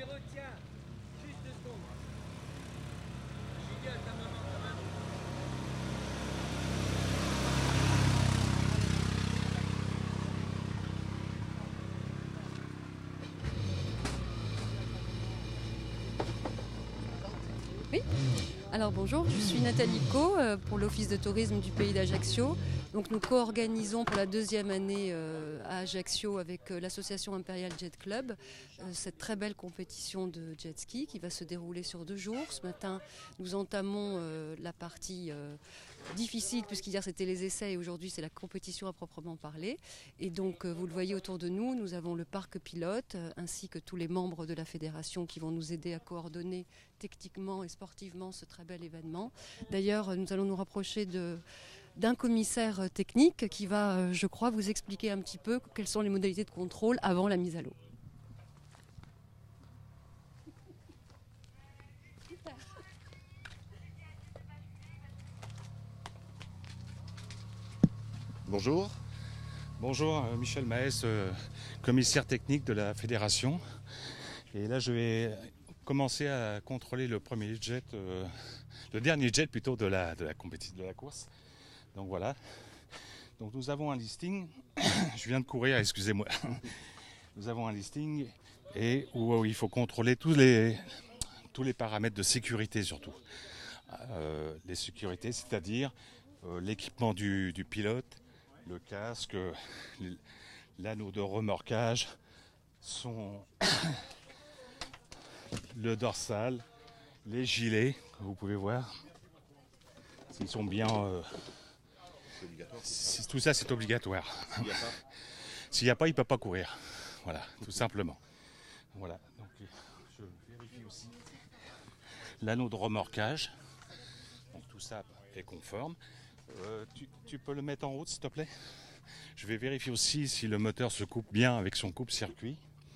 retiens. Juste 2 secondes. Giga, ta maman quand même. Oui. Alors bonjour, je suis Nathalie Co pour l'Office de tourisme du pays d'Ajaccio. Donc nous co-organisons pour la 2e année à Ajaccio avec l'association Imperial Jet Club cette très belle compétition de jet ski qui va se dérouler sur 2 jours. Ce matin, nous entamons la partie difficile puisqu'hier c'était les essais et aujourd'hui c'est la compétition à proprement parler. Et donc vous le voyez autour de nous, nous avons le parc pilote ainsi que tous les membres de la fédération qui vont nous aider à coordonner techniquement et sportivement ce très bel événement. D'ailleurs, nous allons nous rapprocher d'un commissaire technique qui va, je crois, vous expliquer un petit peu quelles sont les modalités de contrôle avant la mise à l'eau. Bonjour. Bonjour, Michel Maes, commissaire technique de la fédération. Et là, je vais commencer à contrôler le premier jet, le dernier jet plutôt de la compétition, de la course. Donc voilà. Donc nous avons un listing. Je viens de courir, excusez-moi. Nous avons un listing et où il faut contrôler tous les paramètres de sécurité surtout. Les sécurités, c'est-à-dire l'équipement du pilote, le casque, l'anneau de remorquage, le dorsal, les gilets, que vous pouvez voir. Ils sont bien. Tout ça, c'est obligatoire. S'il n'y a pas, il ne peut pas courir. Voilà, tout simplement. Voilà. Donc, je vérifie aussi l'anneau de remorquage. Donc, tout ça est conforme. Tu peux le mettre en route, s'il te plaît? Je vais vérifier aussi si le moteur se coupe bien avec son coupe-circuit.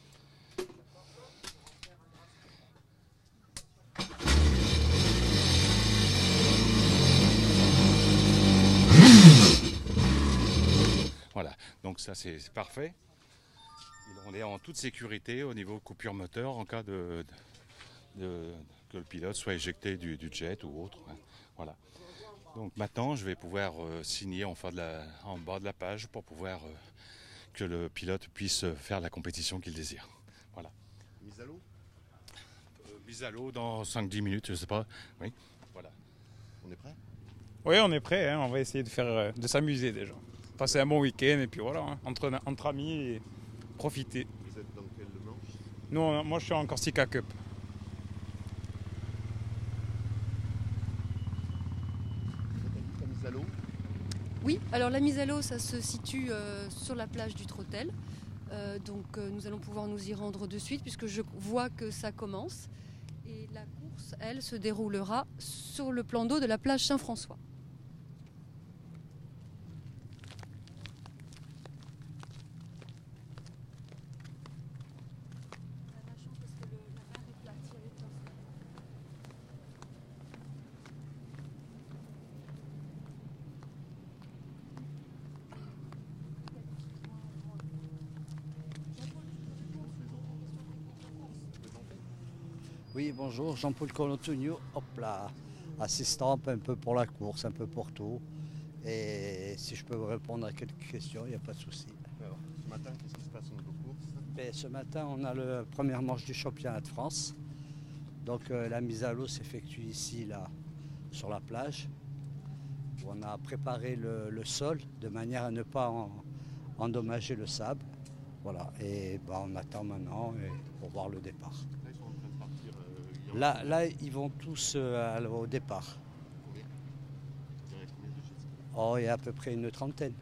Voilà, donc ça c'est parfait. On est en toute sécurité au niveau coupure moteur en cas que le pilote soit éjecté du jet ou autre. Voilà. Donc maintenant, je vais pouvoir signer en bas de la page pour pouvoir que le pilote puisse faire la compétition qu'il désire. Voilà. Mise à l'eau Mise à l'eau dans 5-10 minutes, je ne sais pas. Oui, voilà. On est prêt? Oui, on est prêt, hein. On va essayer de s'amuser déjà. Passer un bon week-end et puis voilà, hein. Entre amis et profiter. Vous êtes dans quelle manche? Nous, moi je suis en Corsica Cup. La mise à l'eau? Oui, alors la mise à l'eau, ça se situe sur la plage du Trottel. Donc nous allons pouvoir nous y rendre de suite puisque je vois que ça commence. Et la course, elle, se déroulera sur le plan d'eau de la plage Saint-François. Oui, bonjour, Jean-Paul Colotonio, hop là, assistant un peu pour la course, un peu pour tout. Et si je peux vous répondre à quelques questions, il n'y a pas de souci. Alors, ce matin, qu'est-ce qui se passe au niveau course? Et ce matin, on a la première manche du championnat de France. Donc la mise à l'eau s'effectue ici, là, sur la plage. Où on a préparé le sol de manière à ne pas endommager le sable. Voilà, et on attend maintenant pour voir le départ. Là, ils sont en train de partir. Là, ils vont tous au départ. Combien? Il y a combien de jet ski? Oh, il y a à peu près une trentaine.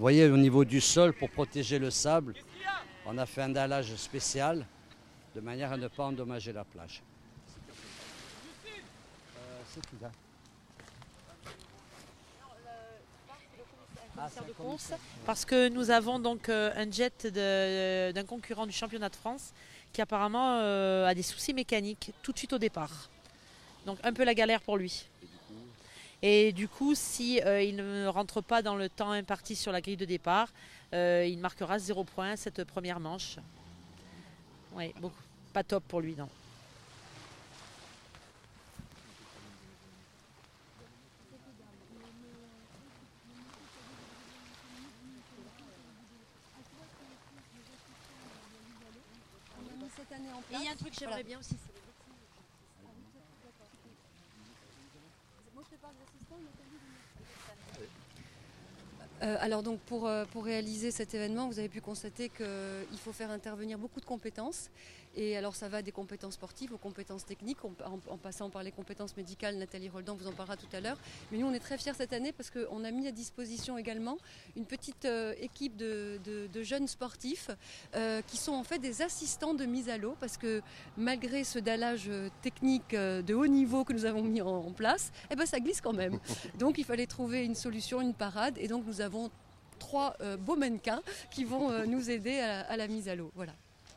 voyez, au niveau du sol, pour protéger le sable, on a fait un dallage spécial de manière à ne pas endommager la plage. C'est tout là. De course, parce que nous avons donc un jet d'un concurrent du championnat de France qui apparemment a des soucis mécaniques tout de suite au départ. Donc un peu la galère pour lui. Et du coup, si il ne rentre pas dans le temps imparti sur la grille de départ, il marquera 0 points cette première manche. Oui, pas top pour lui, non. Et il y a un truc que j'aimerais bien aussi. Alors donc pour réaliser cet événement, vous avez pu constater qu'il faut faire intervenir beaucoup de compétences. Et alors ça va des compétences sportives aux compétences techniques, en passant par les compétences médicales. Nathalie Roldan vous en parlera tout à l'heure. Mais nous on est très fiers cette année parce qu'on a mis à disposition également une petite équipe de jeunes sportifs qui sont en fait des assistants de mise à l'eau, parce que malgré ce dallage technique de haut niveau que nous avons mis en place, eh ben ça glisse quand même. Donc il fallait trouver une solution, une parade, et donc nous avons 3 beaux mannequins qui vont nous aider à la mise à l'eau. Voilà.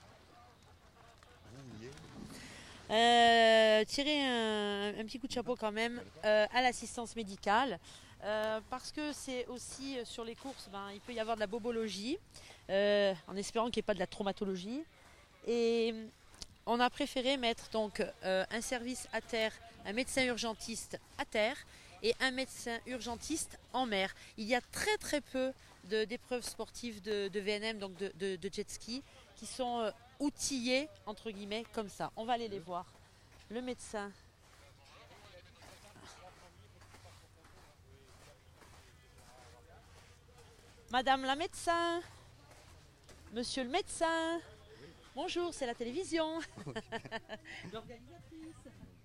Tirer un petit coup de chapeau quand même à l'assistance médicale, parce que c'est aussi sur les courses, il peut y avoir de la bobologie, en espérant qu'il n'y ait pas de la traumatologie. Et on a préféré mettre donc un service à terre, un médecin urgentiste à terre et un médecin urgentiste en mer. Il y a très très peu d'épreuves sportives de VNM, donc de jet ski, qui sont outillés entre guillemets comme ça. On va aller les voir. Le médecin. Madame la médecin. Monsieur le médecin. Bonjour, c'est la télévision. L'organisatrice.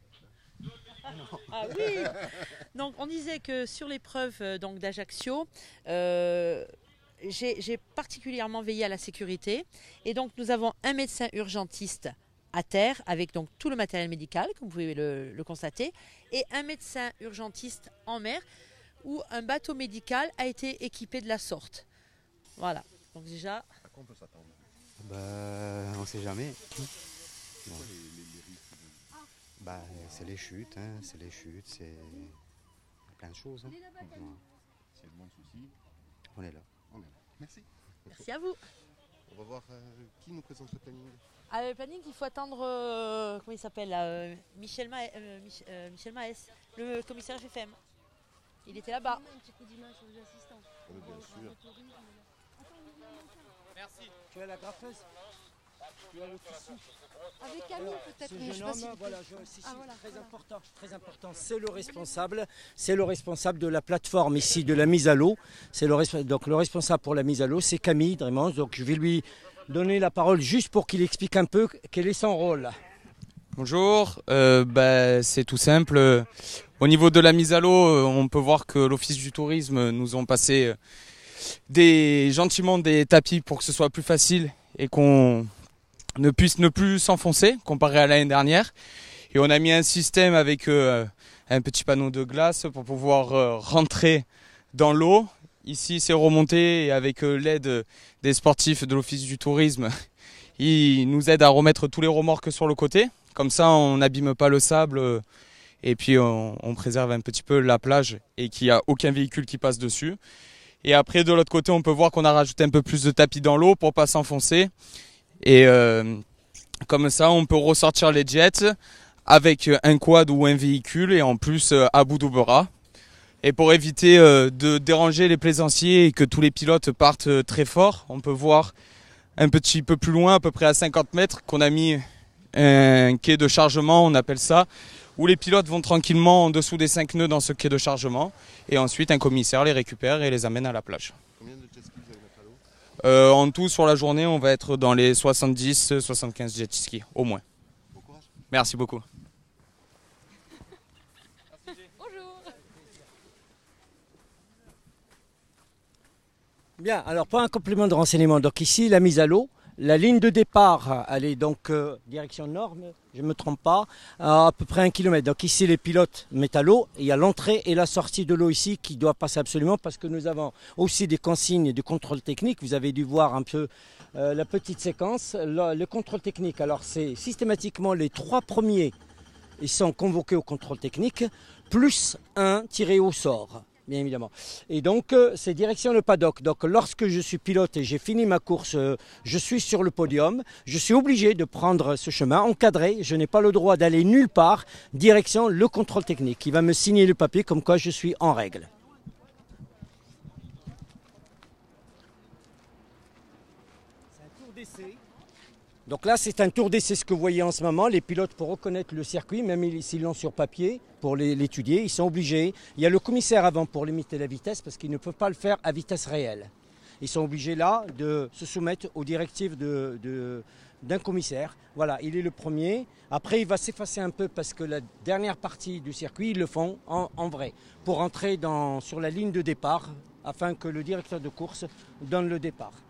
Ah oui. Donc on disait que sur l'épreuve d'Ajaccio, j'ai particulièrement veillé à la sécurité, et donc nous avons un médecin urgentiste à terre avec donc tout le matériel médical, comme vous pouvez le constater, et un médecin urgentiste en mer où un bateau médical a été équipé de la sorte. Voilà. Donc déjà. À quoi on peut s'attendre? On ne sait jamais. Bon. C'est les chutes, c'est plein de choses. Hein. Ouais. S'il y a de moins de soucis, on est là. Merci. Merci à vous. On va voir qui nous présente le planning. Le planning, il faut attendre, comment il s'appelle, Michel Maes, le commissaire FFM. Il était là-bas. Bien sûr. Merci. Tu as la graffeuse? Tu as le tissu? Avec Camille peut-être. Ce jeune homme, voilà, très important. C'est le responsable de la plateforme ici, de la mise à l'eau. Donc le responsable pour la mise à l'eau, c'est Camille Drémans. Donc je vais lui donner la parole juste pour qu'il explique un peu quel est son rôle. Bonjour, c'est tout simple. Au niveau de la mise à l'eau, on peut voir que l'Office du tourisme nous ont passé gentiment des tapis pour que ce soit plus facile et qu'on ne puisse ne plus s'enfoncer comparé à l'année dernière. Et on a mis un système avec un petit panneau de glace pour pouvoir rentrer dans l'eau. Ici c'est remonté, et avec l'aide des sportifs de l'Office du tourisme, ils nous aident à remettre tous les remorques sur le côté. Comme ça on n'abîme pas le sable et puis on préserve un petit peu la plage et qu'il n'y a aucun véhicule qui passe dessus. Et après de l'autre côté on peut voir qu'on a rajouté un peu plus de tapis dans l'eau pour ne pas s'enfoncer. Et comme ça on peut ressortir les jets avec un quad ou un véhicule, et en plus à bout de bras. Et pour éviter de déranger les plaisanciers et que tous les pilotes partent très fort, on peut voir un petit peu plus loin, à peu près à 50 mètres, qu'on a mis un quai de chargement, on appelle ça, où les pilotes vont tranquillement en dessous des 5 nœuds dans ce quai de chargement, et ensuite un commissaire les récupère et les amène à la plage. Combien de jet skis vous allez mettre à l'eau? En tout, sur la journée, on va être dans les 70-75 jet skis, au moins. Bon courage. Merci beaucoup. Bien, alors pour un complément de renseignement, donc ici la mise à l'eau, la ligne de départ, elle est donc direction nord, je ne me trompe pas, à peu près 1 km. Donc ici les pilotes mettent à l'eau, il y a l'entrée et la sortie de l'eau ici qui doit passer absolument parce que nous avons aussi des consignes de contrôle technique. Vous avez dû voir un peu la petite séquence, le contrôle technique. Alors c'est systématiquement les 3 premiers, ils sont convoqués au contrôle technique, plus un tiré au sort. Bien évidemment. Et donc, c'est direction le paddock. Donc, lorsque je suis pilote et j'ai fini ma course, je suis sur le podium. Je suis obligé de prendre ce chemin encadré. Je n'ai pas le droit d'aller nulle part. Direction le contrôle technique qui va me signer le papier comme quoi je suis en règle. C'est un tour d'essai. Donc là, c'est un tour d'essai, ce que vous voyez en ce moment. Les pilotes, pour reconnaître le circuit, même s'ils l'ont sur papier, pour l'étudier, ils sont obligés. Il y a le commissaire avant pour limiter la vitesse parce qu'ils ne peuvent pas le faire à vitesse réelle. Ils sont obligés là de se soumettre aux directives d'un commissaire. Voilà, il est le premier. Après, il va s'effacer un peu parce que la dernière partie du circuit, ils le font en vrai pour entrer sur la ligne de départ afin que le directeur de course donne le départ.